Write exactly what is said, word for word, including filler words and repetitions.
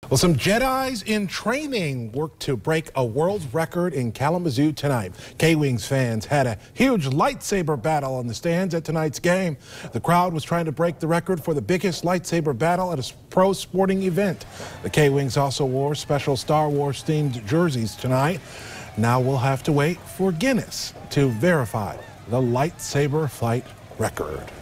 Well, some Jedis in training worked to break a world record in Kalamazoo tonight. K-Wings fans had a huge lightsaber battle in the stands at tonight's game. The crowd was trying to break the record for the biggest lightsaber battle at a pro sporting event. The K-Wings also wore special Star Wars themed jerseys tonight. Now we'll have to wait for Guinness to verify the lightsaber fight record.